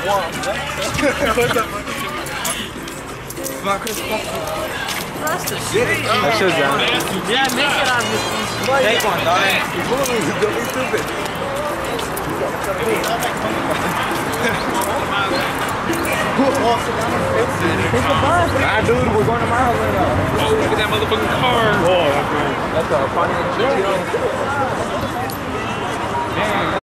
That's the shit. That shit's down. Yeah, make it on this one. Take one, dog. Don't be stupid. Nah, dude, we're going to my house right now. Oh, look at that motherfucking car. That's a funny shit.